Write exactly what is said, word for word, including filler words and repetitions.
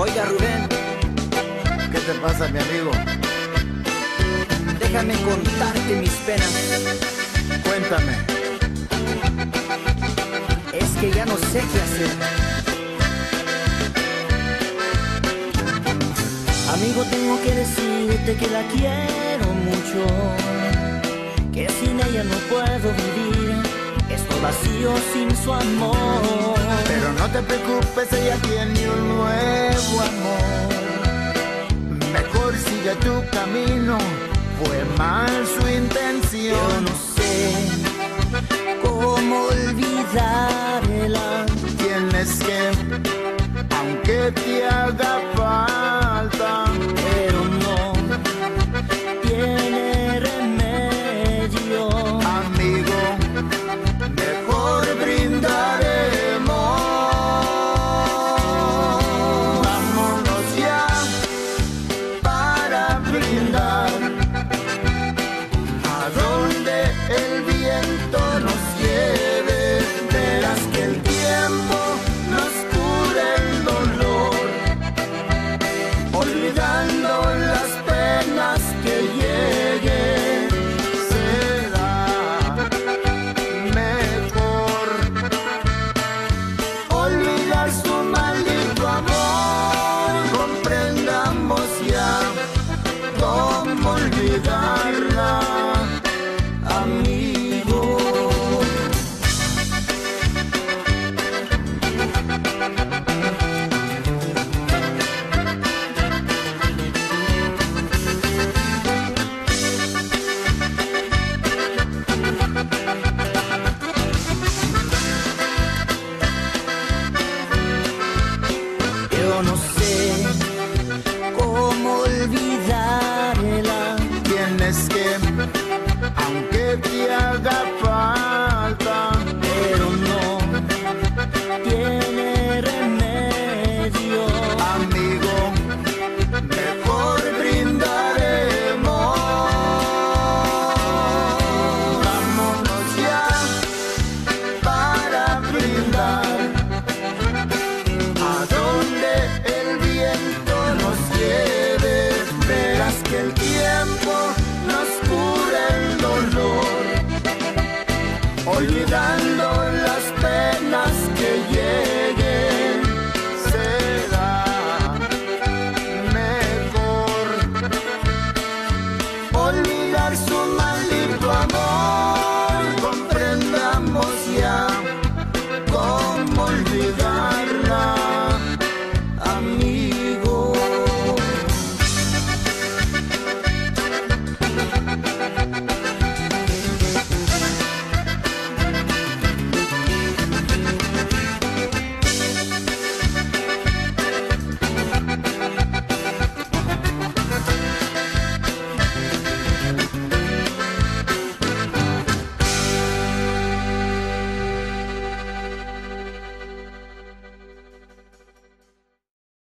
Oiga, Rubén, ¿Qué te pasa, mi amigo? déjame contarte mis penas. Cuéntame. Es que ya no sé qué hacer. Amigo, tengo que decirte que la quiero mucho, que sin ella no puedo vivir, estoy vacío sin su amor. Pero no te preocupes, ella tiene un nuevo amor. Mejor sigue tu camino, fue mal su intención. Yo no sé cómo olvidarla. Tienes que, aunque te haga falta, Pero no tiene remedio. amigo, mejor brindaremos. Vámonos ya para brindar a donde el viento nos lleve. Verás que el tiempo nos cura el dolor, olvidando las penas que lleguen. Será mejor olvidar su maldito amor. Comprendamos ya cómo olvidarla, amigo. Yo no sé cómo olvidarla. Tienes que, aunque te haga falta, Pero no tiene remedio. amigo, mejor brindaremos. Vámonos ya para brindar a donde el viento nos lleve. Verás que el tiempo nos cura el dolor, olvidando las penas que llevan.